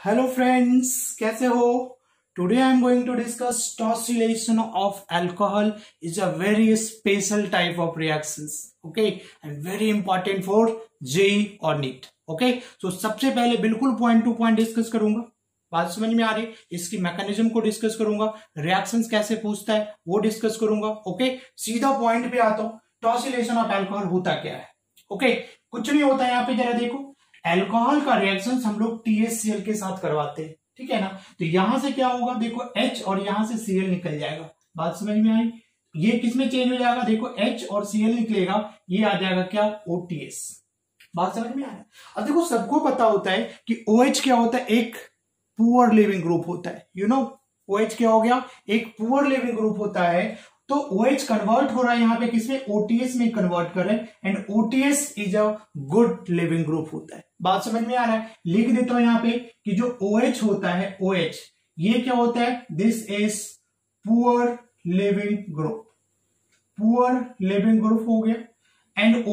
Hello friends, कैसे हो? Today I am going to discuss tosylation of alcohol is a very special type of reactions, okay, and very important for JEE और NEET. Okay, so सबसे पहले बिल्कुल point two point discuss करूंगा। बात समझ में आ रही? इसकी मैकेनिज्म को डिस्कस करूंगा, रिएक्शंस कैसे पूछता है वो डिस्कस करूंगा। ओके, सीधा पॉइंट पे आता हूं। टॉसिलेशन ऑफ अल्कोहल होता क्या है? ओके, कुछ नहीं होता है। यहाँ पे जरा देखो, अल्कोहल का रिएक्शन हम लोग THCl के साथ करवाते हैं, ठीक है ना। तो यहां से क्या होगा, देखो H और यहां से Cl निकल जाएगा। बात समझ में आई? ये किसमें चेंज हो जाएगा? देखो H और Cl निकलेगा, ये आ जाएगा क्या? OTS। बात समझ में आया? अब देखो, सबको पता होता है कि OH क्या होता है, एक पुअर लिविंग ग्रुप होता है। यू नो OH क्या हो गया? एक पुअर लिविंग ग्रुप होता है। तो OH कन्वर्ट हो रहा है यहाँ पे किसमें? OTS में कन्वर्ट कर रहे हैं, and OTS is a good leaving group होता है। बात समझ में आ रहा है? लिख देता हूं यहाँ पे कि जो OH होता है, OH ये क्या होता है? This is poor leaving group. Poor leaving group हो गया। एंड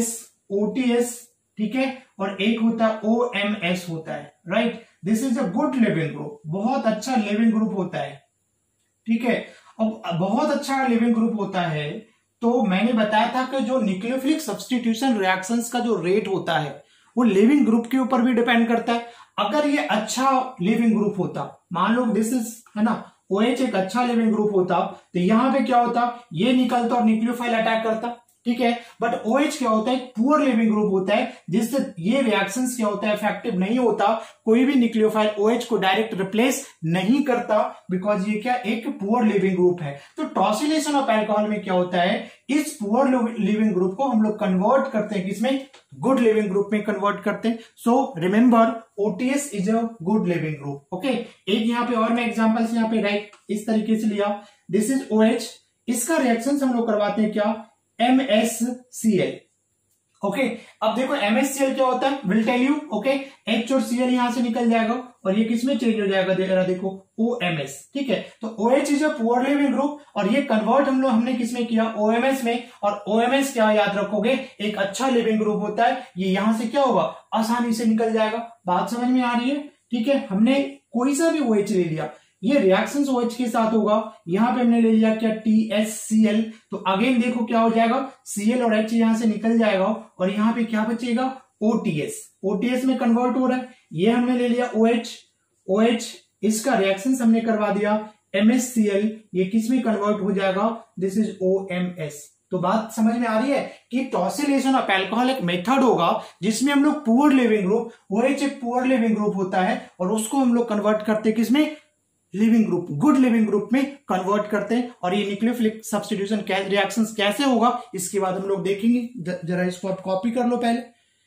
OTS ठीक है, और एक होता है OMS होता है, right. This is a good leaving group, बहुत अच्छा लिविंग ग्रुप होता है, ठीक है। अब बहुत अच्छा लिविंग ग्रुप होता है। तो मैंने बताया था कि जो न्यूक्लियोफिलिक सब्स्टिट्यूशन रिएक्शंस का जो रेट होता है वो लिविंग ग्रुप के ऊपर भी डिपेंड करता है। अगर ये अच्छा लिविंग ग्रुप होता, मान लो दिस इज है ना, OH एक अच्छा लिविंग ग्रुप होता, तो यहां पे क्या होता, ये निकलता और न्यूक्लियोफाइल अटैक करता, ठीक है। बट OH क्या होता है? एक पुअर लिविंग ग्रुप होता है, जिससे ये रिएक्शंस क्या होता है, इफेक्टिव नहीं होता। कोई भी न्यूक्लियोफाइल OH को डायरेक्ट रिप्लेस नहीं करता, बिकॉज ये क्या, एक पुअर लिविंग ग्रुप है। तो टॉसिलेशन ऑफ अल्कोहल में क्या होता है, इस पुअर लिविंग ग्रुप को हम लोग कन्वर्ट करते हैं किसमें? गुड लिविंग ग्रुप में कन्वर्ट करते हैं। So remember, OTS is a good leaving group. Okay, एक यहाँ पे और मैं एग्जांपल्स यहाँ पे राइट इस तरीके से लिया। दिस इज OH, इसका रिएक्शन हम लोग करवाते हैं क्या? MsCl। ओके, अब देखो MsCl क्या होता है, will tell you. Okay, H और Cl यहां से निकल जाएगा और ये किसमें चेंज हो जाएगा? देखो OMS, ठीक है। तो OH is a poor leaving group, और ये कन्वर्ट हमने किसमें किया? OMS में। और OMS क्या याद रखोगे, एक अच्छा लिविंग ग्रुप होता है। ये यहां से क्या होगा, आसानी से निकल जाएगा। बात समझ में आ रही है? ठीक है, हमने कोई सा भी OH ले लिया, ये रिएक्शन OH के साथ होगा। यहां पे हमने ले लिया क्या? THCl। तो अगेन देखो क्या हो जाएगा, Cl और H यहां से निकल जाएगा, और यहां पे क्या बचेगा? OTS में कन्वर्ट हो रहा है। ये हमने ले लिया OH, इसका रिएक्शन हमने करवा दिया MsCl, ये किस में कन्वर्ट हो जाएगा? This is OMS। तो बात समझ में आ रही है कि टॉसिलेशन ऑफ अल्कोहल एक मेथड होगा जिसमें हम लोग पुअर लिविंग ग्रुप, OH एक पुअर लिविंग ग्रुप होता है, और उसको हम लोग कन्वर्ट करते हैं किसमें? Leaving group, good leaving group में कन्वर्ट करते हैं। और ये न्यूक्लियोफिलिक सब्स्टिट्यूशन रिएक्शंस कैसे होगा, इसके बाद हम लोग देखेंगे। जरा इसको आप कॉपी कर लो पहले।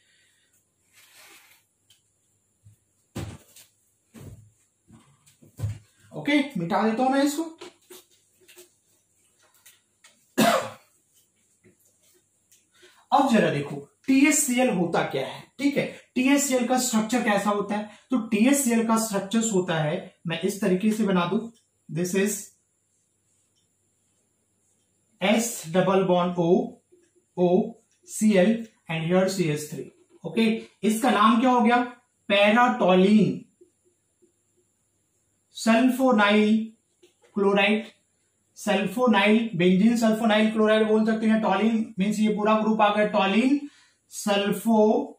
ओके, मिटा देता हूं मैं इसको। अब जरा देखो THCl होता क्या है, ठीक है। THCl का स्ट्रक्चर कैसा होता है? तो THCl का स्ट्रक्चर होता है, मैं इस तरीके से बना दूं, this is S double bond O Cl and here CH3। Okay, इसका नाम क्या हो गया? Paratoluene sulphonyl chloride, sulphonyl, benzene sulphonyl chloride बोल सकते हैं। टॉलिन मीन्स ये पूरा ग्रुप आ गया, टॉलिन सल्फोनाइल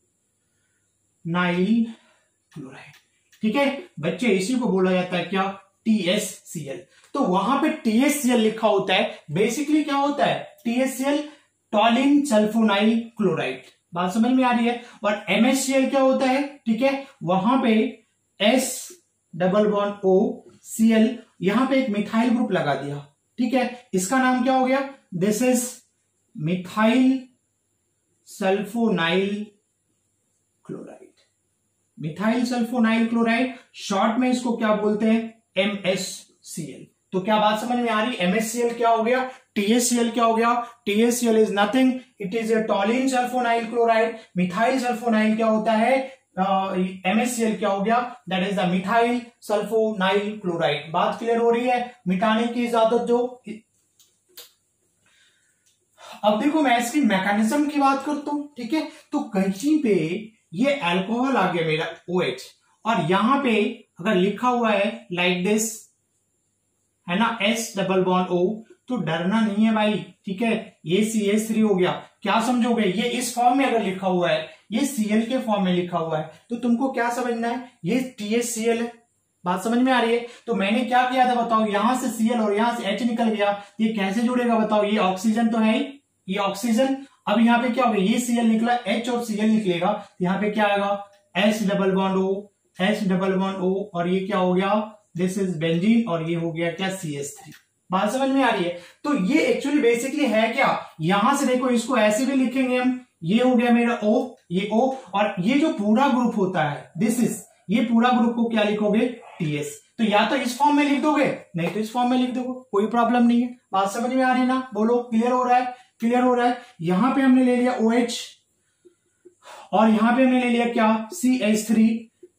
क्लोराइड, ठीक है बच्चे। इसी को बोला जाता है क्या? THCl। तो वहां पे THCl लिखा होता है, बेसिकली क्या होता है? THCl toluene sulphonyl chloride. बात समझ में आ रही है? और MsCl क्या होता है? ठीक है, वहां पे S double bond O Cl, यहां पे एक मिथाइल ग्रुप लगा दिया, ठीक है। इसका नाम क्या हो गया? This is methyl sulphonyl chloride. Methyl sulphonyl chloride, short में इसको क्या बोलते हैं? MsCl। तो क्या बात समझ में आ रही? MsCl क्या हो गया? THCl क्या हो गया? THCl is nothing, it is a toluene sulphonyl chloride. Methyl sulphonyl क्या होता है? MsCl क्या हो गया? That is the methyl sulphonyl chloride. बात क्लियर हो रही है? मिटाने की इजाजत दो। अब देखो, मैं इसकी मैकेनिज्म की बात करता हूं, ठीक है। तो कहीं पे ये अल्कोहल आ गया मेरा OH, और यहां पे अगर लिखा हुआ है लाइक दिस, है ना, S डबल बॉन्ड O, तो डरना नहीं है भाई, ठीक है। ये CH3 हो गया, क्या समझोगे, ये इस फॉर्म में अगर लिखा हुआ है, ये Cl के फॉर्म में लिखा हुआ है, तो तुमको क्या समझना है, ये THCl है। बात समझ में आ रही है। तो मैंने क्या किया था बताओ, यहां से Cl और यहां से H निकल गया, ये कैसे जुड़ेगा बताओ, ये ऑक्सीजन तो है ही, ये ऑक्सीजन। अब यहाँ पे क्या होगा, ये Cl निकला, H और Cl निकलेगा, यहाँ पे क्या आएगा, S double bond O, H double bond O, और ये क्या हो गया, दिस इज बेंजीन, और ये हो गया क्या, CH3। बात समझ में आ रही है। तो ये एक्चुअली बेसिकली है क्या, यहां से देखो इसको ऐसे भी लिखेंगे हम, ये हो गया मेरा O, ये O, और ये जो पूरा ग्रुप होता है दिस इज, ये पूरा ग्रुप को क्या लिखोगे, TS। तो या तो इस फॉर्म में लिख दोगे, नहीं तो इस फॉर्म में लिख दोगे, कोई प्रॉब्लम नहीं है। बात समझ में आ रही है ना, बोलो, क्लियर हो रहा है, क्लियर हो रहा है। यहां पे हमने ले लिया OH, और यहां पे हमने ले लिया क्या, CH3,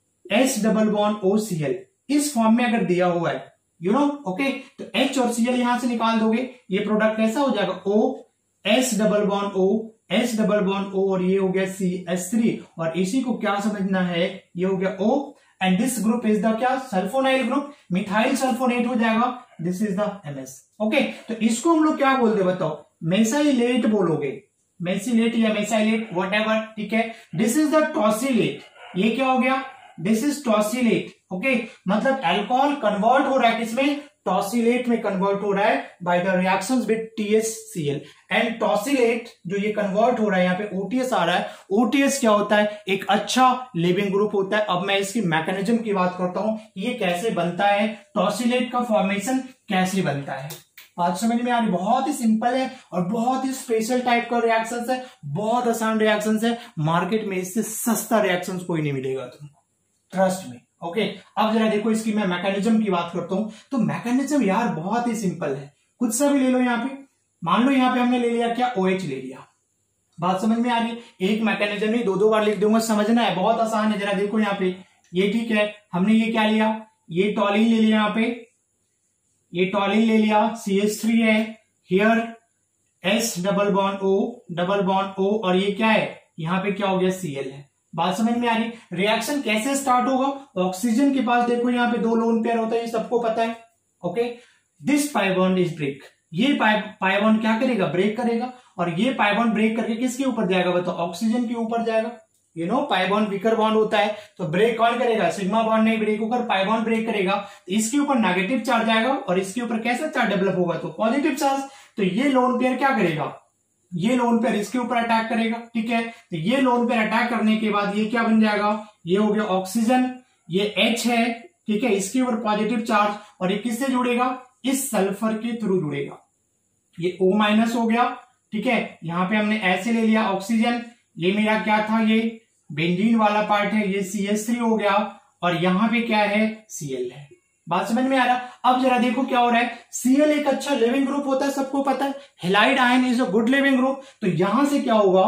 S double bond OCl, इस फॉर्म में अगर दिया हुआ है, यू नो, ओके। तो H और Cl यहां से निकाल दोगे, ये प्रोडक्ट कैसा हो जाएगा, O, S double bond O, S double bond O, और ये हो गया CH3, और इसी को क्या समझना है, ये हो गया O, and this group is the क्या, सल्फोनाइल ग्रुप, मिथाइल सल्फोनेट हो जाएगा, this is the MS, okay. तो इसको हम लोग क्या बोलते बताओ, मेसाइलेट बोलोगे, मेसिलेट या मेसाइलेट व्हाटएवर, ठीक है। दिस इज द टॉसिलेट, ये क्या हो गया, दिस इज टॉसिलेट, ओके। मतलब अल्कोहल कन्वर्ट हो रहा है किसमें, टॉसिलेट में कन्वर्ट हो रहा है by the reactions with THCl, and tosylate जो ये कन्वर्ट हो रहा है, यहाँ पे OTS आ रहा है। OTS क्या होता है, एक अच्छा लिविंग ग्रुप होता है। अब मैं इसकी मैकेनिज्म की बात करता हूं, ये कैसे बनता है, टॉसिलेट का फॉर्मेशन कैसे बनता है। बात समझ में आ रही, बहुत ही सिंपल है और बहुत ही स्पेशल टाइप का रिएक्शन है, बहुत आसान रिएक्शन है, मार्केट में इससे सस्ता रिएक्शन कोई नहीं मिलेगा तुमको, ट्रस्ट में, ओके। अब जरा देखो इसकी मैं मैकेनिज्म की बात करता हूं, तो मैकेनिज्म यार बहुत ही सिंपल है, कुछ सा भी ले लो। यहाँ पे मान लो यहाँ पे हमने ले लिया क्या, OH ले लिया। बात समझ में आ रही है, एक मैकेनिज्म नहीं, दो बार लिख दूंगा, समझना है, बहुत आसान है। जरा देखो यहाँ पे, ये ठीक है, हमने ये क्या लिया, ये टॉलिन ले लिया, यहाँ पे ये टॉलिन ले लिया, CH3 है, here S double bond O, double bond O, और ये क्या है, यहाँ पे क्या हो गया, Cl है। बात समझ में आ रही, रिएक्शन कैसे स्टार्ट होगा, ऑक्सीजन के पास देखो यहाँ पे 2 लोन पेयर होता है, ये सबको पता है, okay. This pi bond is break, ये पाई बॉन्ड क्या करेगा, ब्रेक करेगा, और ये पाई बॉन्ड ब्रेक करके किसके ऊपर जाएगा बताओ, ऑक्सीजन के ऊपर जाएगा। You know, pi bond weaker bond होता है, तो ब्रेक कौन करेगा, सिग्मा बॉन्ड नहीं ब्रेक होकर पाई बॉन्ड ब्रेक करेगा, तो इसके ऊपर नेगेटिव चार्ज आएगा, और इसके ऊपर कैसा चार्ज डेवलप होगा, तो पॉजिटिव चार्ज। तो ये लोन पेयर क्या करेगा, ये लोन पेयर इसके ऊपर अटैक करेगा, ठीक है। तो ये लोन पेयर अटैक करने के बाद ये क्या बन जाएगा, ये हो गया ऑक्सीजन, ये H है, ठीक है, इसके ऊपर पॉजिटिव चार्ज, और ये किससे जुड़ेगा, इस सल्फर के थ्रू जुड़ेगा, ये O माइनस हो गया, ठीक है। यहां पे हमने ऐसे ले लिया ऑक्सीजन, ये मेरा क्या था, ये बेंजीन वाला पार्ट है, ये CH3 हो गया, और यहां पे क्या है, Cl है। बात समझ में आ रहा। अब जरा देखो क्या हो रहा है, Cl एक अच्छा लिविंग ग्रुप होता है, सबको पता है, halide ion is a good leaving group. तो यहां से क्या होगा,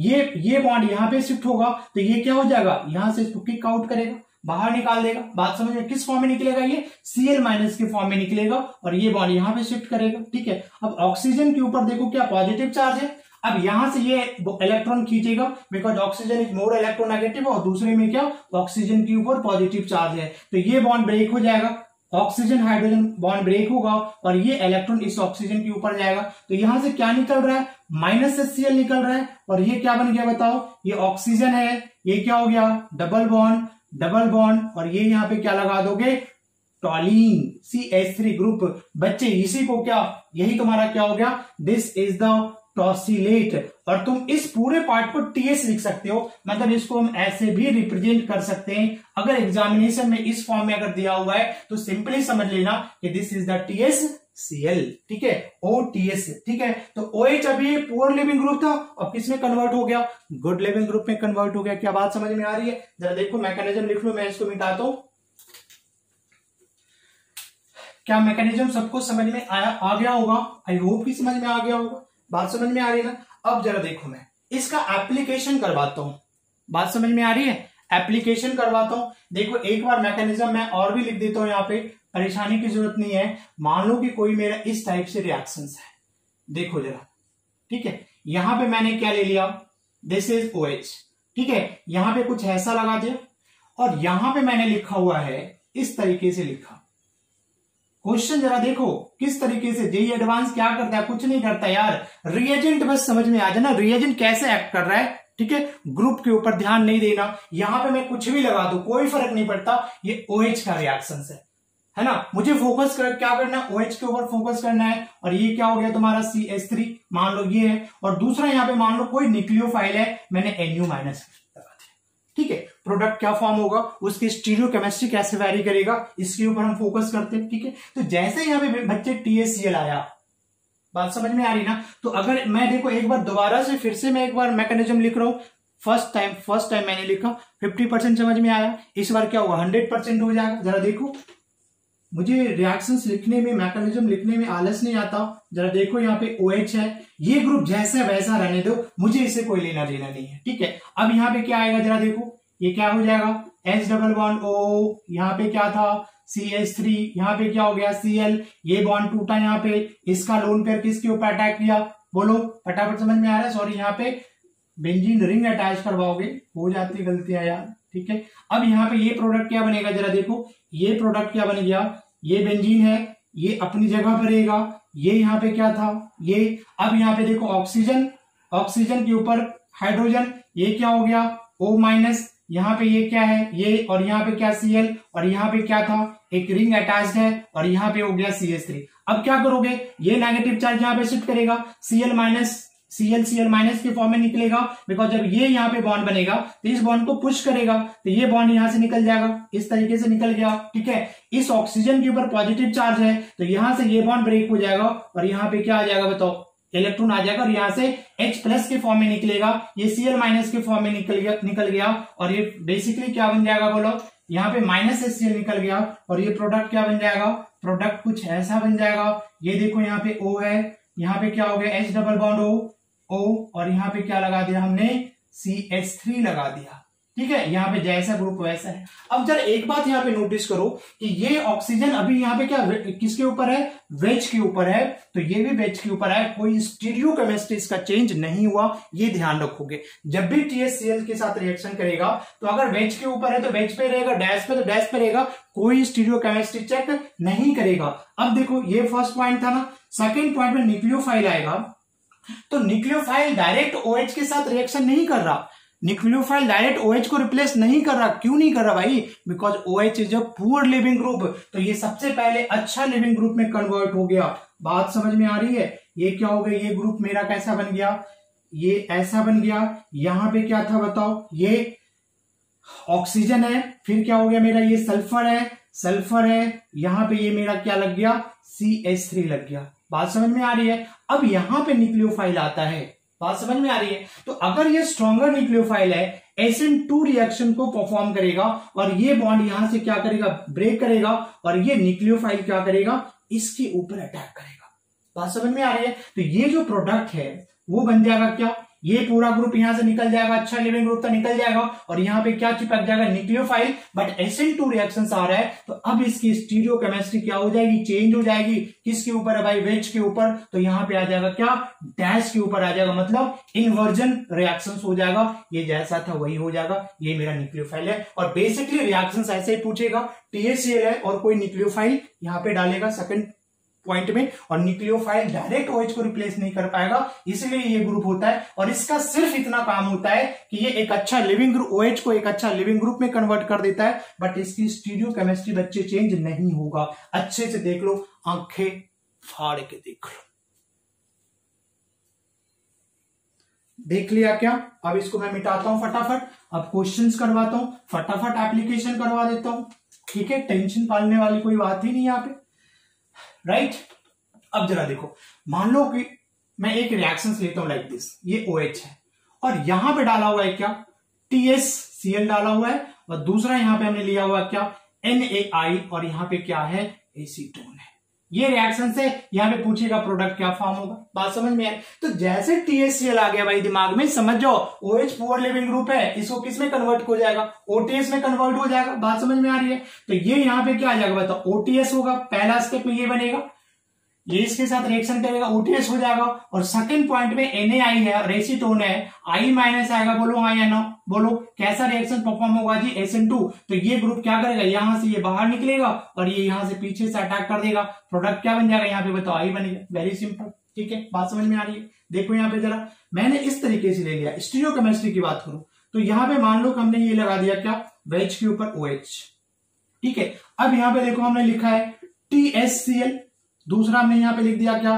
ये बॉन्ड यहां पे शिफ्ट होगा, तो ये क्या हो जाएगा, यहां से इसको किक आउट करेगा, बाहर निकाल देगा। बात समझ में, किस फॉर्म में निकलेगा, ये Cl माइनस के फॉर्म में निकलेगा, और ये बॉन्ड यहां पे शिफ्ट करेगा, ठीक है। अब ऑक्सीजन के ऊपर देखो क्या पॉजिटिव चार्ज है, अब यहां से ये इलेक्ट्रॉन खींचेगा, because oxygen is more electronegative, और दूसरे में क्या, ऑक्सीजन के ऊपर पॉजिटिव चार्ज है, तो ये बॉन्ड ब्रेक हो जाएगा, ऑक्सीजन हाइड्रोजन बॉन्ड ब्रेक होगा, और ये इलेक्ट्रॉन इस ऑक्सीजन के ऊपर जाएगा। तो यहां से क्या निकल रहा है, माइनस Cl निकल रहा है, और ये क्या बन गया बताओ, ये ऑक्सीजन है, ये क्या हो गया, डबल बॉन्ड, डबल बॉन्ड, और ये यहां पे क्या लगा दोगे, टॉलिन, CH3 ग्रुप। बच्चे इसी को क्या, यही तुम्हारा क्या हो गया, दिस इज द टॉसिलेट, और तुम इस पूरे पार्ट को TS लिख सकते हो, मतलब इसको हम ऐसे भी रिप्रेजेंट कर सकते हैं। अगर एग्जामिनेशन में इस फॉर्म में अगर दिया हुआ है तो सिंपली समझ लेना कि दिस इज द TSCl, ठीक है, OTS, ठीक है। तो OH अभी पुअर लिविंग ग्रुप था, अब किसमें कन्वर्ट हो गया, गुड लिविंग ग्रुप में कन्वर्ट हो गया। क्या बात समझ में आ रही है, जरा देखो मैकेनिज्म लिख लो, मैं इसको मिटाता हूं। क्या मैकेनिज्म सबको समझ में आ गया होगा, आई होप कि समझ में आ गया होगा। बात समझ में आ रही है ना। अब जरा देखो मैं इसका एप्लीकेशन करवाता हूं, बात समझ में आ रही है, एप्लीकेशन करवाता हूं। देखो एक बार मैकेनिज्म मैं और भी लिख देता हूं, यहाँ पे परेशानी की जरूरत नहीं है। मान लो कि कोई मेरा इस टाइप से रिएक्शंस है, देखो जरा, ठीक है। यहां पे मैंने क्या ले लिया, दिस इज OH, ठीक है। यहां पे कुछ ऐसा लगा दिया, और यहां पे मैंने लिखा हुआ है इस तरीके से लिखा। क्वेश्चन जरा देखो किस तरीके से जेईई एडवांस क्या करता है, कुछ नहीं करता यार, रिएजेंट बस समझ में आ जाए ना, रिएजेंट कैसे एक्ट कर रहा है, ठीक है, ग्रुप के ऊपर ध्यान नहीं देना। यहां पे मैं कुछ भी लगा दूं कोई फर्क नहीं पड़ता, ये OH का रिएक्शन है ना, मुझे फोकस कर क्या करना है, OH के ऊपर फोकस करना है। और ये क्या हो गया तुम्हारा CH3 मान लो ये है, और दूसरा यहाँ पे मान लो कोई न्यूक्लियोफाइल है, मैंने Nu- लगा दिया, ठीक है। प्रोडक्ट क्या फॉर्म होगा, उसकी स्टीरियोकेमिस्ट्री कैसे वैरी करेगा, इसके ऊपर हम फोकस करते हैं, ठीक है। तो जैसे यहाँ पे बच्चे THCl आया, बात समझ में आ रही ना। तो अगर मैं देखो एक बार दोबारा से फिर से मैं एक बार मैकेनिज्म लिख रहा हूं, फर्स्ट टाइम मैंने लिखा 50% समझ में आया, इस बार क्या होगा 100% हो जाएगा। जरा देखो मुझे रिएक्शंस लिखने में, मैकेनिज्म लिखने में आलस नहीं आता। जरा देखो यहाँ पे OH है, ये ग्रुप जैसा वैसा रहने दो, मुझे इसे कोई लेना देना नहीं है, ठीक है। अब यहाँ पे क्या आएगा जरा देखो, ये क्या हो जाएगा H डबल बॉन्ड O, यहाँ पे क्या था CH3, यहाँ पे क्या हो गया Cl, ये बॉन्ड टूटा, यहाँ पे इसका लोन पेयर किसके ऊपर अटैक किया, बोलो फटाफट समझ में आ रहा है। सॉरी यहाँ पे बेंजीन रिंग अटैच करवाओगे, हो जाती गलतियां यार, ठीक है। अब यहाँ पे ये प्रोडक्ट क्या बनेगा जरा देखो, ये प्रोडक्ट क्या बन गया, ये बेंजीन है, ये अपनी जगह पर रहेगा, ये यहाँ पे क्या था ये। अब यहाँ पे देखो ऑक्सीजन, ऑक्सीजन के ऊपर हाइड्रोजन, ये क्या हो गया O-, यहाँ पे ये क्या है ये, और यहाँ पे क्या Cl, और यहाँ पे क्या था एक रिंग अटैच्ड है, और यहाँ पे हो गया CH3। अब क्या करोगे, ये नेगेटिव चार्ज यहाँ पे शिफ्ट करेगा, Cl- के फॉर्म में निकलेगा, बिकॉज जब ये यहाँ पे बॉन्ड बनेगा तो इस बॉन्ड को पुश करेगा, तो ये बॉन्ड यहां से निकल जाएगा, इस तरीके से निकल गया, ठीक है। इस ऑक्सीजन के ऊपर पॉजिटिव चार्ज है, तो यहां से ये बॉन्ड ब्रेक हो जाएगा, और यहाँ पे क्या आ जाएगा बताओ, इलेक्ट्रॉन आ जाएगा, और यहां से H+ के फॉर्म में निकलेगा, ये Cl- के फॉर्म में निकल गया, और ये बेसिकली क्या बन जाएगा बोलो, यहाँ पे -HCl निकल गया, और ये प्रोडक्ट क्या बन जाएगा, प्रोडक्ट कुछ ऐसा बन जाएगा। ये देखो यहाँ पे O है, यहाँ पे क्या हो गया H डबल बॉन्ड O, और यहाँ पे क्या लगा दिया हमने CH3 लगा दिया, ठीक है। यहाँ पे जैसा ग्रुप वैसा है। अब जरा एक बात यहाँ पे नोटिस करो कि ये ऑक्सीजन अभी यहाँ पे क्या किसके ऊपर है, वेज के ऊपर है, तो ये भी वेज के ऊपर है, कोई स्टीरियोकेमिस्ट्री इसका चेंज नहीं हुआ, ये ध्यान रखोगे। जब भी THCl के साथ रिएक्शन करेगा तो अगर वेज के ऊपर है तो वेज पे रहेगा, डैश पे तो डैश पे रहेगा, कोई स्टीरियोकेमिस्ट्री चेक नहीं करेगा। अब देखो ये फर्स्ट पॉइंट था ना, सेकेंड पॉइंट में न्यूक्लियोफाइल आएगा, तो न्यूक्लियोफाइल डायरेक्ट OH के साथ रिएक्शन नहीं कर रहा, न्यूक्लियोफाइल डायरेक्ट OH को रिप्लेस नहीं कर रहा। क्यों नहीं कर रहा भाई, because OH is a poor leaving group, तो ये सबसे पहले अच्छा लिविंग ग्रुप में कन्वर्ट हो गया। बात समझ में आ रही है, ये क्या हो गया, ये ग्रुप मेरा कैसा बन गया, ये ऐसा बन गया। यहां पे क्या था बताओ, ये ऑक्सीजन है, फिर क्या हो गया मेरा, ये सल्फर है, यहां पे ये मेरा क्या लग गया, CH3 लग गया। बात समझ में आ रही है। अब यहां पे न्यूक्लियोफाइल आता है, बात समझ में आ रही है। तो अगर ये स्ट्रॉन्गर न्यूक्लियोफाइल है, SN2 रिएक्शन को परफॉर्म करेगा, और ये बॉन्ड यहां से क्या करेगा, ब्रेक करेगा, और ये न्यूक्लियोफाइल क्या करेगा, इसके ऊपर अटैक करेगा। बात समझ में आ रही है। तो ये जो प्रोडक्ट है वो बन जाएगा क्या, ये पूरा ग्रुप यहां से निकल जाएगा, अच्छा लिविंग ग्रुप तो निकल जाएगा, और यहां पे क्या चिपक जाएगा, न्यूक्लियोफाइल। बट SN2 रिएक्शन आ रहा है, तो अब इसकी स्टीरियोकेमिस्ट्री क्या हो जाएगी, चेंज हो जाएगी। किसके ऊपर है भाई, वेज के ऊपर, तो यहां पे आ जाएगा क्या, डैश के ऊपर आ जाएगा, मतलब इन्वर्जन रिएक्शन हो जाएगा। ये जैसा था वही हो जाएगा, ये मेरा न्यूक्लियोफाइल है। और बेसिकली रिएक्शन ऐसे ही पूछेगा, THCl है और कोई न्यूक्लियोफाइल यहां पे डालेगा सेकंड पॉइंट में, और न्यूक्लियोफाइल डायरेक्ट OH को रिप्लेस नहीं कर पाएगा, इसलिए ये ग्रुप होता है। और इसका सिर्फ इतना काम होता है कि ये एक अच्छा लिविंग ग्रुप, OH को एक अच्छा लिविंग ग्रुप में कन्वर्ट कर देता है, बट इसकी स्टीरियोकेमिस्ट्री बच्चे चेंज नहीं होगा। अच्छे से देख लो, आंखें फाड़ के देख लो। देख लिया क्या, अब इसको मैं मिटाता हूं फटाफट, अब क्वेश्चंस करवाता हूं, फटाफट एप्लीकेशन करवा देता हूं, ठीक है। टेंशन पालने वाली कोई बात ही नहीं यहां पे, राइट। अब जरा देखो, मान लो कि मैं एक रिएक्शन लेता हूं लाइक दिस, ये OH है, और यहां पे डाला हुआ है क्या, THCl डाला हुआ है, और दूसरा यहां पे हमने लिया हुआ क्या, NaI, और यहां पे क्या है, एसीटोन है। ये रिएक्शन से यहां पे पूछेगा प्रोडक्ट क्या फॉर्म होगा, बात समझ में आए। तो जैसे THCl आ गया भाई दिमाग में, समझ जाओ OH पुअर लिविंग ग्रुप है, इसको किस में कन्वर्ट हो जाएगा, OTS में कन्वर्ट हो जाएगा। बात समझ में आ रही है। तो ये यहां पे क्या आ जाएगा बताओ, OTS होगा, पहला स्टेप में ये बनेगा, ये इसके साथ रिएक्शन करेगा, OTS हो जाएगा। और सेकंड पॉइंट में NaI है और एसीटोन है, I- आएगा, बोलो हाँ या नो, बोलो कैसा रिएक्शन परफॉर्म होगा जी, SN2। तो ये ग्रुप क्या करेगा, यहां से ये बाहर निकलेगा और ये यहां से पीछे से अटैक कर देगा, प्रोडक्ट क्या बन जाएगा, यहाँ पे बताओ आई बनेगा। वेरी सिंपल, ठीक है, बात समझ में आ रही है। देखो यहाँ पे जरा मैंने इस तरीके से ले लिया। स्टीरियोकेमिस्ट्री की बात करूं तो यहाँ पे मान लो कि हमने ये लगा दिया क्या, वेज के ऊपर OH, ठीक है। अब यहाँ पे देखो हमने लिखा है THCl, दूसरा हमने यहाँ पे लिख दिया क्या,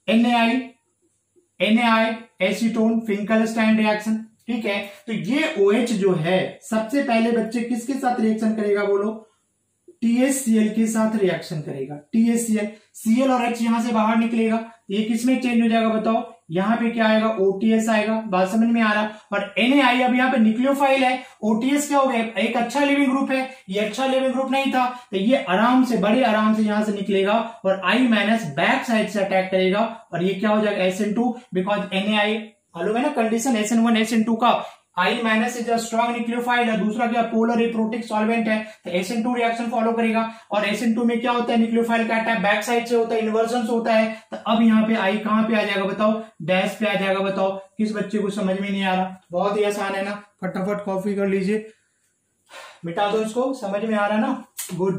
NaI एसीटोन फिंकलस्टाइन रिएक्शन, ठीक है। तो ये OH जो है सबसे पहले बच्चे किसके साथ रिएक्शन करेगा, बोलो THCl के साथ रिएक्शन करेगा। THCl, Cl और H यहां से बाहर निकलेगा, ये किसमें चेंज हो जाएगा बताओ, यहां पे क्या आएगा, OTS आएगा। बात समझ में आ रहा। और NaI अब यहाँ पे न्यूक्लियोफाइल है, OTS क्या हो गया, एक अच्छा लिविंग ग्रुप है, ये अच्छा लिविंग ग्रुप नहीं था, तो ये आराम से बड़े आराम से यहां से निकलेगा और I- बैक साइड से अटैक करेगा और ये क्या हो जाएगा, SN2, बिकॉज NaI मालूम है ना कंडीशन SN1 SN2 का, I- is a strong nucleophile है, दूसरा क्या पोलर एप्रोटिक सॉल्वेंट है, तो SN2 रिएक्शन फॉलो करेगा। और SN2 में क्या होता है, न्यूक्लियोफाइल का अटैक बैक साइड से होता है, इन्वर्जन होता है। तो अब यहाँ पे I कहां पे आ जाएगा बताओ, डैश पे आ जाएगा। बताओ किस बच्चे को समझ में नहीं आ रहा, बहुत ही आसान है ना, फटाफट कॉपी कर लीजिए, मिटा दो इसको, समझ में आ रहा है ना, गुड,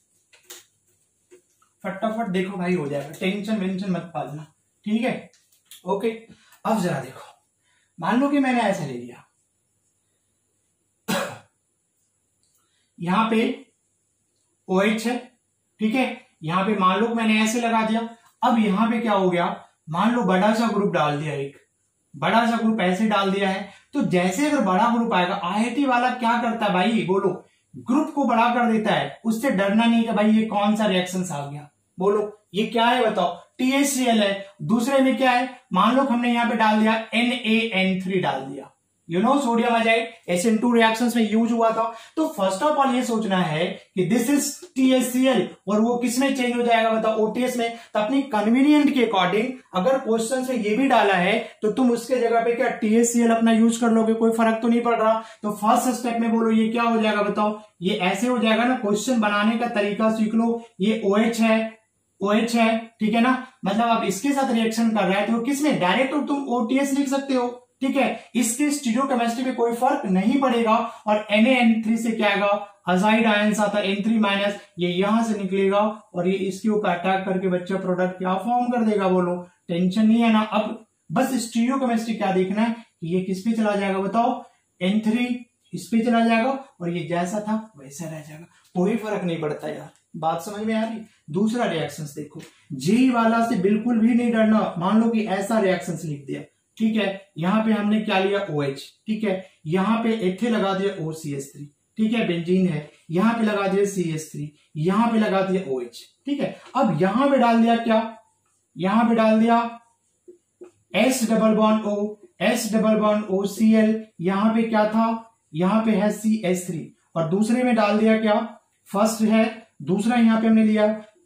फटाफट देखो भाई हो जाएगा, टेंशन वेंशन मत पालना, ठीक है, ओके। अब जरा देखो, मान लो कि मैंने ऐसा ले लिया, यहां पे OH है, ठीक है, यहां पे मान लो मैंने ऐसे लगा दिया। अब यहां पे क्या हो गया, मान लो बड़ा सा ग्रुप डाल दिया, एक बड़ा सा ग्रुप ऐसे डाल दिया है। तो जैसे अगर बड़ा ग्रुप आएगा, IIT वाला क्या करता है भाई, बोलो ग्रुप को बड़ा कर देता है, उससे डरना नहीं कि भाई ये कौन सा रिएक्शन आ गया, बोलो ये क्या है बताओ, THCl है। दूसरे में क्या है, मान लो हमने यहां पे डाल दिया NaN3 डाल दिया, सोडियम अजाइड SN2 रिएक्शंस में यूज हुआ था। तो फर्स्ट ऑफ ऑल ये सोचना है कि दिस इज THCl और वो किस में चेंज हो जाएगा बताओ, OTS में। तो अपनी कन्वीनियंट के अकॉर्डिंग अगर क्वेश्चन में ये भी डाला है तो तुम उसके जगह पे क्या THCl अपना यूज कर लोगे, कोई फर्क तो नहीं पड़ रहा। तो फर्स्ट स्टेप में बोलो ये क्या हो जाएगा बताओ, ये ऐसे हो जाएगा ना, क्वेश्चन बनाने का तरीका सीख लो। ये OH है, ठीक है ना, मतलब आप इसके साथ रिएक्शन कर रहा है तो किसमें डायरेक्ट तुम OTS लिख सकते हो, ठीक है। इसके स्टीरियोकेमिस्ट्री में कोई फर्क नहीं पड़ेगा। और NaN3 से क्या आएगा, अजाइड आयंस आता है N3-, ये यहां से निकलेगा और ये इसके ऊपर अटैक करके बच्चा प्रोडक्ट क्या फॉर्म कर देगा, बोलो टेंशन नहीं है ना। अब बस स्टीरियोकेमिस्ट्री क्या देखना है कि ये किस पे चला जाएगा बताओ, N3 इस पे चला जाएगा और ये जैसा था वैसा रह जाएगा, कोई फर्क नहीं पड़ता यार, बात समझ में आ रही। दूसरा रिएक्शंस देखो, जेई वाला से बिल्कुल भी नहीं डरना। मान लो कि ऐसा रिएक्शंस लिख दिया, ठीक है, यहां पे हमने क्या लिया OH, ठीक है, यहां पे इथे लगा दिया OCH3, ठीक है, बेंजीन है, यहां पे लगा दिया CH3, यहां पे लगा दिया OH, ठीक है। अब यहां पे डाल दिया क्या, यहां पे डाल दिया S double bond O Cl, यहां पे क्या था, यहां पे है CH3 और दूसरे में डाल दिया क्या, फर्स्ट है, दूसरा यहां पे हमने लिया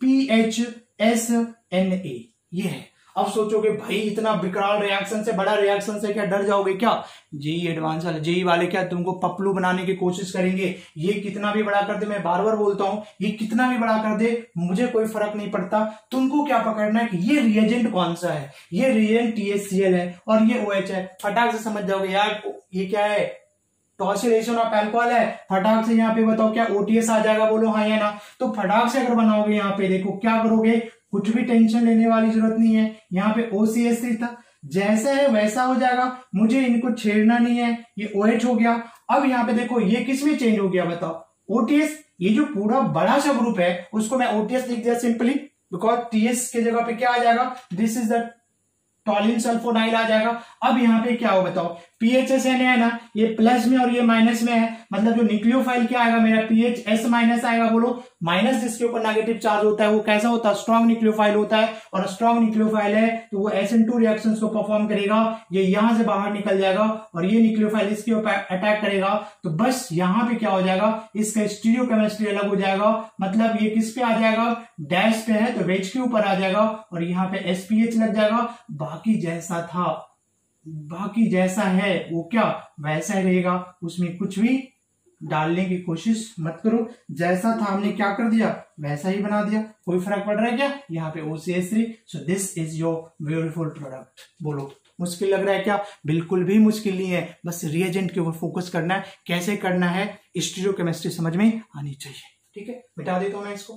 PHSNA, ये है। अब सोचोगे भाई इतना विकराल रिएक्शन से, बड़ा रिएक्शन से क्या डर जाओगे क्या, जेई एडवांस वाले, जेई वाले क्या तुमको पपलू बनाने की कोशिश करेंगे। ये कितना भी बड़ा कर दे, मैं बार बार बोलता हूं, ये कितना भी बड़ा कर दे मुझे कोई फर्क नहीं पड़ता। तुमको क्या पकड़ना है कि ये रिएजेंट कौन सा है, ये रिएजेंट THCl है और ये OH है। फटाक से समझ जाओगे यार ये क्या है, टॉसिलेशन ऑफ अल्कोहल है। फटाक से यहाँ पे बताओ क्या OTS आ जाएगा, बोलो हाँ या ना। तो फटाक से अगर बनाओगे यहाँ पे देखो क्या करोगे, कुछ भी टेंशन लेने वाली जरूरत नहीं है। यहाँ पे OCH3 था, जैसा है वैसा हो जाएगा, मुझे इनको छेड़ना नहीं है। ये OH हो गया। अब यहाँ पे देखो ये किस में चेंज हो गया बताओ, OTS। ये जो पूरा बड़ा सा ग्रुप है उसको मैं OTS लिख दिया सिंपली, बिकॉज TS के जगह पे क्या आ जाएगा, this is the toluene sulfonyl आ जाएगा। अब यहाँ पे क्या हो बताओ, PHSNA है ना, ये प्लस में और ये माइनस में है, मतलब जो न्यूक्लियोफाइल क्या आएगा मेरा PHS- आएगा, बोलो माइनस जिसके ऊपर नेगेटिव चार्ज होता है वो कैसा होता है, स्ट्रॉन्ग न्यूक्लियोफाइल होता है। और स्ट्रॉन्ग न्यूक्लियोफाइल है तो वो SN2 रिएक्शंस को परफॉर्म करेगा, ये यहां से बाहर निकल जाएगा और ये न्यूक्लियोफाइल इसके ऊपर अटैक करेगा। तो बस यहाँ पे क्या हो जाएगा, इसका स्टीरियोकेमिस्ट्री अलग हो जाएगा, मतलब ये किस पे आ जाएगा, डैश पे है तो वेज के ऊपर आ जाएगा और यहाँ पे SPH लग जाएगा। बाकी जैसा था, बाकी जैसा है वो क्या वैसा ही रहेगा, उसमें कुछ भी डालने की कोशिश मत करो। जैसा था हमने क्या कर दिया वैसा ही बना दिया, कोई फर्क पड़ रहा है क्या, यहाँ पे OCH3। So this is your beautiful product, बोलो मुश्किल लग रहा है क्या? बिल्कुल भी मुश्किल नहीं है, बस रिएजेंट के ऊपर फोकस करना है। कैसे करना है, स्टीरियोकेमिस्ट्री समझ में आनी चाहिए। ठीक है, मिटा देता हूं मैं इसको।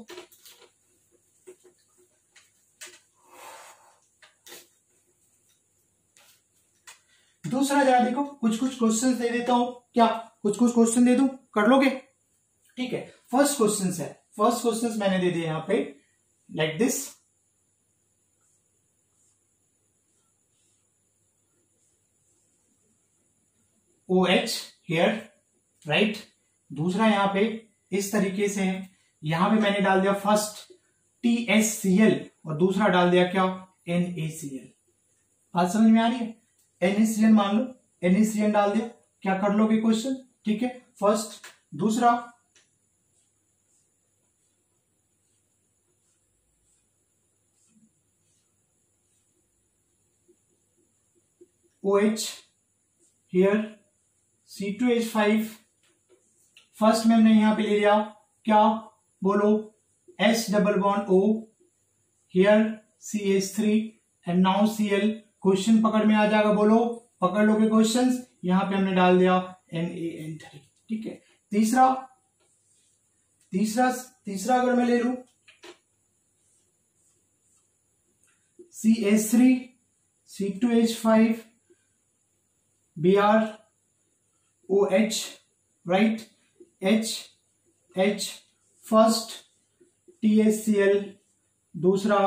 दूसरा जरा देखो, कुछ कुछ क्वेश्चन दे देता हूं, क्या कुछ कुछ क्वेश्चन दे दूं, कर लोगे? ठीक है, फर्स्ट क्वेश्चन है, फर्स्ट क्वेश्चन मैंने दे दिया यहां पे like this, OH here, right. दूसरा यहां पे इस तरीके से है, यहां पे मैंने डाल दिया फर्स्ट TSCl और दूसरा डाल दिया क्या, NaCl। बात समझ में आ रही है? NaCl मान लो, NaCl डाल दिया, क्या कर लोगे क्वेश्चन? ठीक है, फर्स्ट। दूसरा OH here C2H5, फर्स्ट में हमने यहां पे ले लिया क्या, बोलो, H double bond O here CH3 and now Cl। Question पकड़ में आ जाएगा, बोलो, पकड़ लोगे क्वेश्चंस? यहां पे हमने डाल दिया NaN3। ठीक है, तीसरा तीसरा तीसरा अगर मैं ले लू CH3 C2H5 Br OH, right, H first TSCl, दूसरा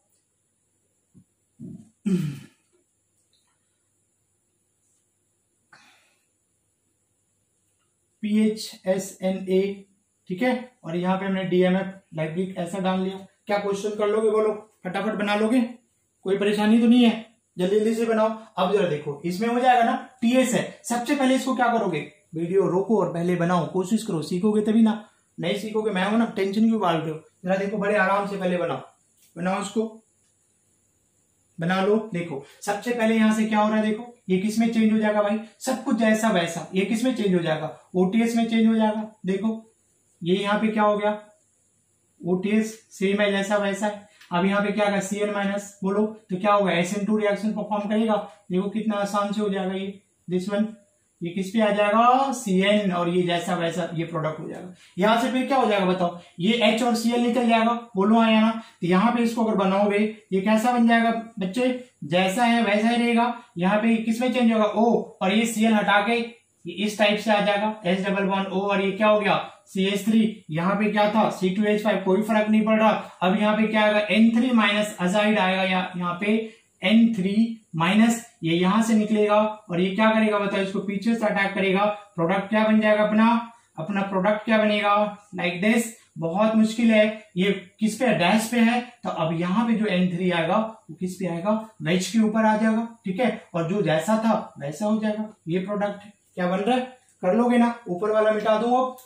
PHSNA। ठीक है, और यहां पे हमने DMF लाइब्रेरी ऐसा डाल लिया। क्या क्वेश्चन कर लोगे, बोलो, फटाफट बना लोगे? कोई परेशानी तो नहीं है? जल्दी जल्दी से बनाओ। अब जरा देखो, इसमें हो जाएगा ना, TS है, सबसे पहले इसको क्या करोगे, वीडियो रोको और पहले बनाओ, कोशिश करो, सीखोगे तभी ना, नहीं सीखोगे मैं हूं ना, टेंशन क्यों पाल रहे हो? जरा देखो, बड़े आराम से पहले बनाओ इसको, बना लो। देखो सबसे पहले यहां से क्या हो रहा है, देखो ये किस में चेंज हो जाएगा भाई, सब कुछ जैसा वैसा, ये किस में चेंज हो जाएगा, OTS में चेंज हो जाएगा। देखो ये यहाँ पे क्या हो गया, OTS सेम है जैसा वैसा है। अब यहाँ पे क्या होगा, Cn माइनस, बोलो, तो क्या होगा, SN2 रिएक्शन परफॉर्म करेगा। देखो कितना आसान से हो जाएगा ये, दिस वन, ये किस पे आ जाएगा, Cn, और ये जैसा वैसा ये प्रोडक्ट हो जाएगा। यहां से फिर क्या हो जाएगा, बताओ, ये H और Cl निकल जाएगा, बोलो हाँ या ना? तो यहाँ पे इसको अगर बनाओगे, ये कैसा बन जाएगा बच्चे, जैसा है वैसा ही रहेगा। यहाँ पे किस में चेंज होगा, O, और ये Cl हटा के ये इस टाइप से आ जाएगा, H डबल बॉन्ड O, और ये क्या हो गया, CH3। यहाँ पे क्या था, C2H5, कोई फर्क नहीं पड़ रहा। अब यहाँ पे क्या आएगा, N3 माइनस अजाइड आएगा, यहाँ पे N3 माइनस, ये यहां से निकलेगा और ये क्या करेगा, बताओ, इसको पीछे से अटैक करेगा, प्रोडक्ट क्या बन जाएगा, अपना प्रोडक्ट क्या बनेगा, लाइक दिस। बहुत मुश्किल है, ये किस पे, डैश पे है, तो अब यहाँ पे जो N3 आएगा वो किस पे आएगा, वेज के ऊपर आ जाएगा। ठीक है, और जो जैसा था वैसा हो जाएगा, ये प्रोडक्ट है। क्या बन रहा है, कर लोगे ना? ऊपर वाला मिटा दो। अब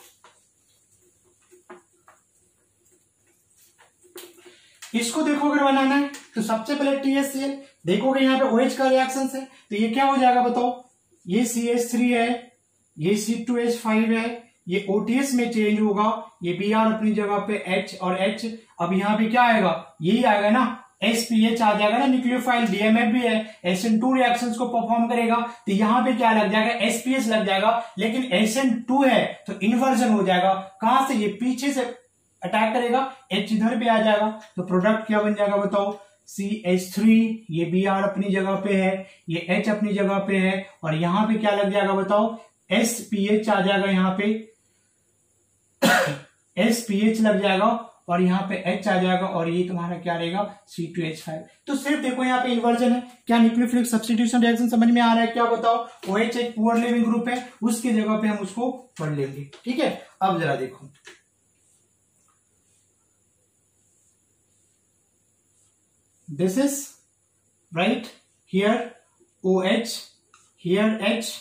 इसको देखो, अगर बनाना है तो सबसे पहले TSCl देखोगे, यहाँ पे OH का रिएक्शन है, तो ये क्या हो जाएगा, बताओ, ये CH3 है, ये C2H5 है, ये OTS में चेंज होगा, ये Br अपनी जगह पे H और H। अब यहाँ पे क्या आएगा, यही आएगा ना, SPH आ जाएगा ना, न्यूक्लियोफाइल, DMF भी है, SN2 रिएक्शंस को परफॉर्म करेगा, तो यहाँ पे क्या लग जाएगा, SPH लग जाएगा, लेकिन SN2 है तो इन्वर्जन हो जाएगा। कहां से, ये पीछे से अटैक करेगा, H इधर पे आ जाएगा, तो प्रोडक्ट क्या बन जाएगा, बताओ, CH3, ये Br अपनी जगह पे है, ये H अपनी जगह पे है, और यहां पे क्या लग जाएगा, बताओ, SPH आ जाएगा, यहाँ पे SPH लग जाएगा, और यहाँ पे H आ जाएगा, और ये तुम्हारा क्या रहेगा, C2H5। तो सिर्फ देखो यहाँ पे इन्वर्जन है, क्या न्यूक्लियोफिलिक सब्स्टिट्यूशन रिएक्शन समझ में आ रहा है, क्या बताओ, OH एक पुअर लिविंग ग्रुप है, उसकी जगह पे हम उसको पढ़ लेंगे। ठीक है, अब जरा देखो, this is right here OH, here H,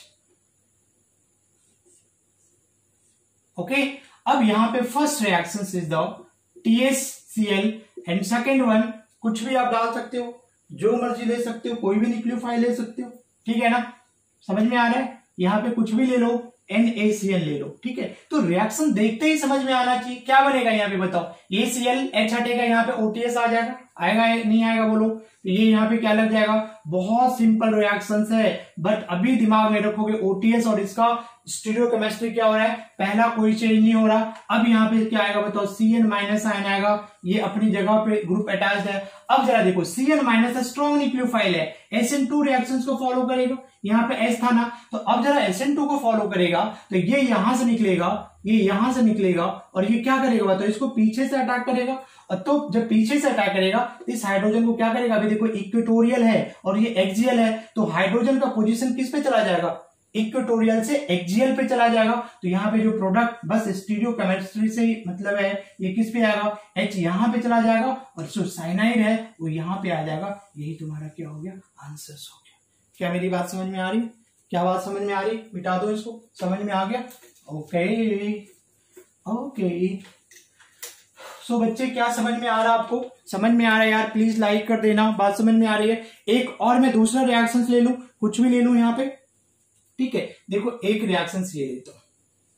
okay। अब यहां पे first reaction is the TSCl and second one, कुछ भी आप डाल सकते हो, जो मर्जी ले सकते हो, कोई भी न्यूक्लियोफाइल ले सकते हो। ठीक है ना, समझ में आ रहा है, यहां पे कुछ भी ले लो, NaCl ले लो। ठीक है, तो रिएक्शन देखते ही समझ में आना चाहिए, क्या बनेगा यहाँ पे, बताओ, ACl, H हटेगा, यहाँ पे OTS आ जाएगा। आएगा नहीं आएगा बोलो? तो ये यहाँ पे क्या लग जाएगा? बहुत सिंपल रिएक्शंस है, बट अभी दिमाग में रखोगे ओटीएस और इसका स्टीरियोकेमिस्ट्री क्या हो रहा है, पहला कोई चेंज नहीं हो रहा। अब यहाँ पे क्या आएगा बताओ? Cn माइनस आयन आएगा, ये अपनी जगह पे ग्रुप अटैच्ड है। अब जरा देखो Cn माइनस स्ट्रॉन्ग न्यूक्लियोफाइल है, SN2 रिएक्शंस को फॉलो करेगा, यहाँ पे S था ना, तो अब जरा SN2 को फॉलो करेगा तो ये यहां से निकलेगा, ये यहां से निकलेगा और ये क्या करेगा बताओ? इसको पीछे से अटैक करेगा। तो जब पीछे से अटैक करेगा तो इस हाइड्रोजन को क्या करेगा? अभी देखो इक्वेटोरियल है और ये एक्सियल है, तो हाइड्रोजन का पोजीशन किस पे चला जाएगा? इक्वेटोरियल से एक्सियल पे चला जाएगा। तो यहाँ पे जो प्रोडक्ट बस स्टीरियोकेमिस्ट्री से मतलब है, ये किस पे आएगा? H यहाँ पे चला जाएगा और जो साइनाइड है वो यहाँ पे आ जाएगा। यही तुम्हारा क्या हो गया? आंसर्स हो गया। क्या मेरी बात समझ में आ रही? क्या बात समझ में आ रही? मिटा दो इसको, समझ में आ गया? Okay okay. सो बच्चे क्या समझ में आ रहा है आपको? समझ में आ रहा है यार? प्लीज लाइक कर देना, बात समझ में आ रही है। एक और मैं दूसरा रिएक्शन ले लूं, कुछ भी ले लूं यहाँ पे, ठीक है? देखो एक रिएक्शन ये लेता हूं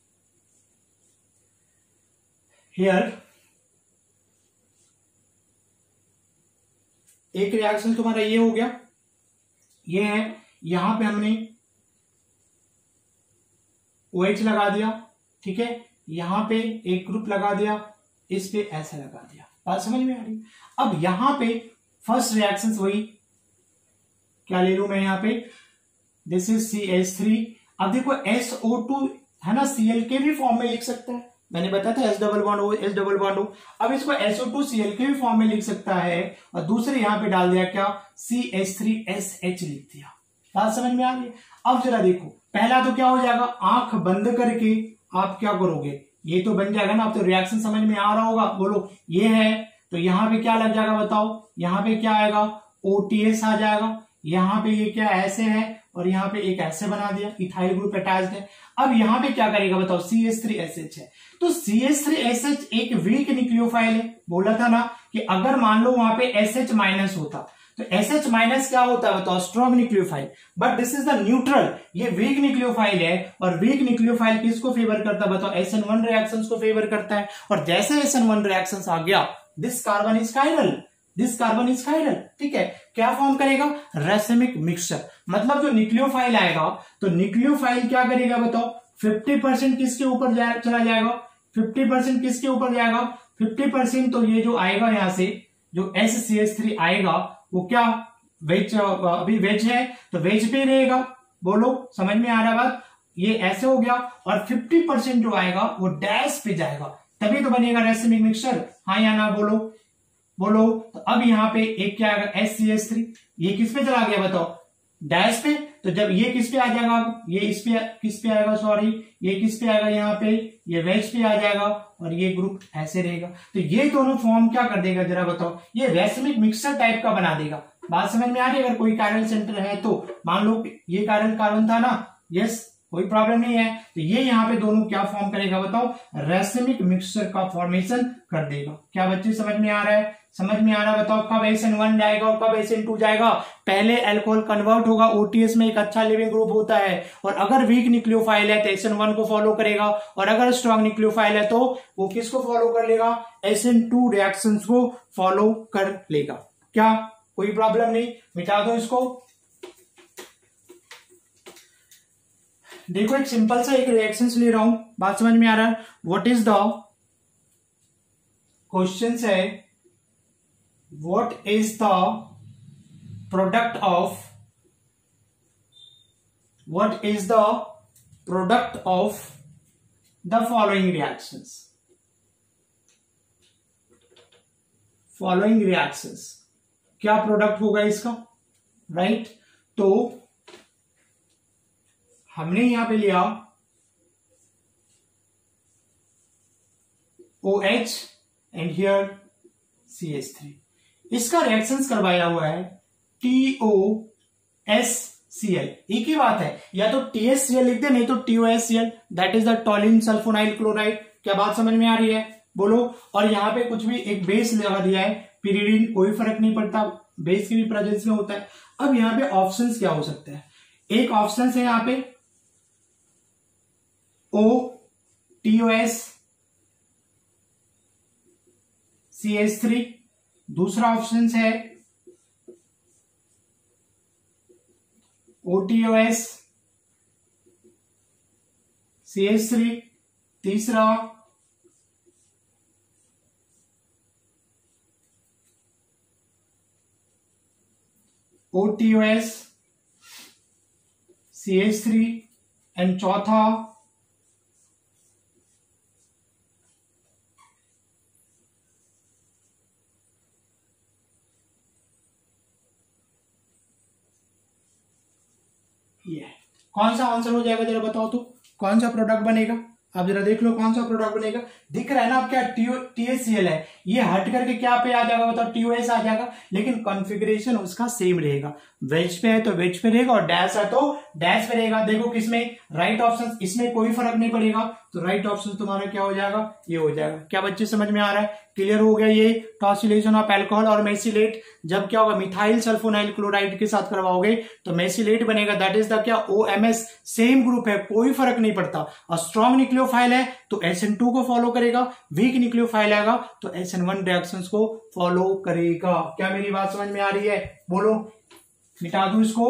हियर, एक रिएक्शन तुम्हारा ये हो गया, ये है, यहां पे हमने OH लगा दिया, ठीक है? यहां पे एक ग्रुप लगा दिया, इस पे ऐसा लगा दिया। बात समझ में आ रही? अब यहां पे फर्स्ट रिएक्शन वही, क्या ले लू मैं यहाँ पे? This is CH3। अब देखो SO2 है ना, Cl के भी फॉर्म में लिख सकता है, मैंने बताया था S double bond O S double bond O। अब इसको SO2 Cl के भी फॉर्म में लिख सकता है और दूसरे यहां पे डाल दिया क्या? CH3SH लिख दिया। बात समझ में आ रही है? अब जरा देखो, पहला तो क्या हो जाएगा? आंख बंद करके आप क्या करोगे? ये तो बन जाएगा ना। अब तो रिएक्शन समझ में आ रहा होगा, बोलो ये है, तो यहां पे क्या लग जाएगा बताओ? यहां पे क्या आएगा? OTS आ जाएगा। यहां पे ये क्या ऐसे है और यहाँ पे एक ऐसे बना दिया, इथाइल ग्रुप अटैच्ड है। अब यहाँ पे क्या करेगा बताओ? CH3SH है, तो CH3SH एक वीक न्यूक्लियोफाइल है। बोला था ना कि अगर मान लो वहां पे SH माइनस होता तो SH माइनस क्या होता है बताओ? Strong nucleophile. But this is the neutral, ये वीक न्यूक्लियोफाइल है और वीक न्यूक्लियोफाइल किसको फेवर करता है बताओ? SN1 रिएक्शंस को फेवर करता है। और जैसे SN1 रिएक्शंस आ गया, this carbon is chiral, this carbon is chiral, ठीक है? क्या फॉर्म करेगा? Racemic mixture. मतलब जो न्यूक्लियोफाइल आएगा तो न्यूक्लियोफाइल क्या करेगा बताओ? 50% किसके ऊपर चला जाएगा? 50% किसके ऊपर जाएगा? 50% तो ये जो आएगा यहां से, जो SCH3 आएगा वो क्या वेज, अभी वेज है तो वेज पे रहेगा। बोलो समझ में आ रहा बात? ये ऐसे हो गया और 50% जो आएगा वो डैश पे जाएगा, तभी तो बनेगा रेसिमिक मिक्सचर। हाँ या ना बोलो? बोलो। तो अब यहाँ पे एक क्या आएगा? SCH3, ये किस पे चला गया बताओ? डैश पे। तो जब ये किस पे आ जाएगा? ये इस पे किस पे आएगा? सॉरी, ये किस पे आएगा? यहाँ पे ये वेज पे आ जाएगा और ये ग्रुप ऐसे रहेगा। तो ये दोनों फॉर्म क्या कर देगा जरा बताओ? ये रेसिमिक मिक्सचर टाइप का बना देगा। बात समझ में आ रही है? अगर कोई कायरल सेंटर है तो मान लो ये कायरल कार्बन था ना, यस, कोई प्रॉब्लम नहीं है। तो ये यहाँ पे दोनों क्या फॉर्म करेगा बताओ? रेसिमिक मिक्सचर का फॉर्मेशन कर देगा। क्या बच्चे समझ में आ रहा है? समझ में आ रहा है? बताओ कब SN1 जाएगा और कब SN2 जाएगा? पहले अल्कोहल कन्वर्ट होगा, OTS में एक अच्छा लिविंग ग्रुप होता है, और अगर वीक न्यूक्लियोफाइल है तो SN1 को फॉलो करेगा, और अगर स्ट्रॉन्ग न्यूक्लियोफाइल है तो वो किसको फॉलो कर लेगा? SN2 रिएक्शंस को फॉलो कर लेगा। क्या कोई प्रॉब्लम नहीं? मिटा दो इसको। देखो एक सिंपल सा एक रिएक्शन ले रहा हूं, बात समझ में आ रहा है? व्हाट इज द क्वेश्चन है, what is the product of, what is the product of the following reactions, following reactions, क्या प्रोडक्ट होगा इसका? राइट तो हमने यहां पे लिया OH एंड हियर CH3, इसका रिएक्शंस करवाया हुआ है TOSCl। एक ही बात है, या तो TSCl लिख दे, नहीं तो TOSCl, that is the toluene sulfonyl chloride. क्या बात समझ में आ रही है? बोलो। और यहां पे कुछ भी एक बेस लगा दिया है, पिरिडीन, कोई फर्क नहीं पड़ता, बेस की भी प्रेजेंस में होता है। अब यहां पे ऑप्शंस क्या हो सकते हैं? एक ऑप्शन है यहां पे O TOS CH3, दूसरा ऑप्शन है OTOS CH3, तीसरा OTOS CH3 एंड चौथा ये कौन सा आंसर हो जाएगा जरा बताओ तो, कौन सा प्रोडक्ट बनेगा? आप जरा देख लो कौन सा प्रोडक्ट बनेगा। दिख रहा है ना आप, क्या THCl है, ये हट करके क्या पे आ जाएगा बताओ, TOS आ जाएगा, लेकिन कॉन्फ़िगरेशन उसका सेम रहेगा। वेज पे है तो वेज पे रहेगा और डैश है तो डैश पे रहेगा। देखो किसमें राइट ऑप्शन, इसमें कोई फर्क नहीं पड़ेगा, तो राइट ऑप्शन तुम्हारा क्या हो जाएगा, ये हो जाएगा। क्या बच्चे समझ में आ रहा है? क्लियर हो गया ये टॉसिलेशन ऑफ अल्कोहल और मेसिलेट। जब क्या होगा, मिथाइल सल्फोनाइल क्लोराइड के साथ करवाओगे तो मेसिलेट बनेगा, दैट इज द क्या, OMS। सेम ग्रुप है, कोई फर्क नहीं पड़ता। और स्ट्रॉन्ग न्यूक्लियोफाइल है तो SN2 को फॉलो करेगा, वीक न्यूक्लियोफाइल आएगा तो SN1 रिएक्शंस को फॉलो करेगा। क्या मेरी बात समझ में आ रही है? बोलो, मिटा दूं इसको।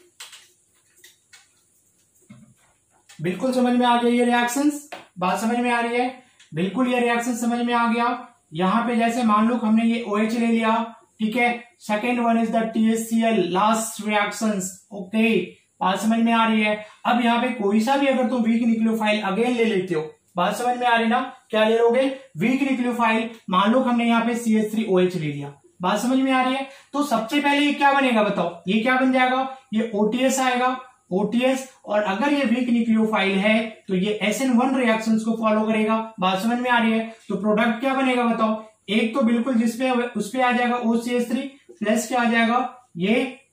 बिल्कुल समझ में आ गया ये रिएक्शंस, बात समझ में आ रही है? बिल्कुल ये रिएक्शन समझ में आ गया। यहां पे जैसे मान लो हमने ये OH ले लिया, ठीक है, second one is the THCl, last reactions, okay, बात समझ में आ रही है? अब यहाँ पे कोई सा भी अगर तुम वीक न्यूक्लियोफाइल अगेन ले लेते हो, बात समझ में आ रही ना? क्या ले लोगे? Weak nucleophile. मान लो हमने यहाँ पे CH3OH ले लिया, बात समझ में आ रही है? तो सबसे पहले ये क्या बनेगा बताओ, ये क्या बन जाएगा, ये OTS आएगा, OTS। और अगर ये वीक न्यूक्लियोफाइल है तो ये SN1 रिएक्शंस को फॉलो करेगा, बात समझ में आ रही है? तो प्रोडक्ट क्या बनेगा बताओ, एक तो बिल्कुल जिसपे उस पे आ जाएगा OCH3 प्लस क्या आ जाएगा, ये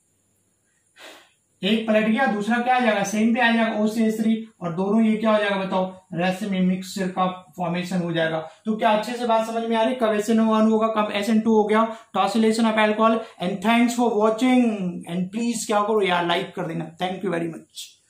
एक पलट गया, दूसरा क्या आ जाएगा, सेम पे आ जाएगा OCH3, और दोनों ये क्या हो जाएगा बताओ, रेसिमी मिक्सचर का फॉर्मेशन हो जाएगा। तो क्या अच्छे से बात समझ में आ रही है? कब SN1 होगा, कब SN2 हो गया, tosylation of alcohol. And thanks for watching, and please क्या करो यार, लाइक कर देना। Thank you very much.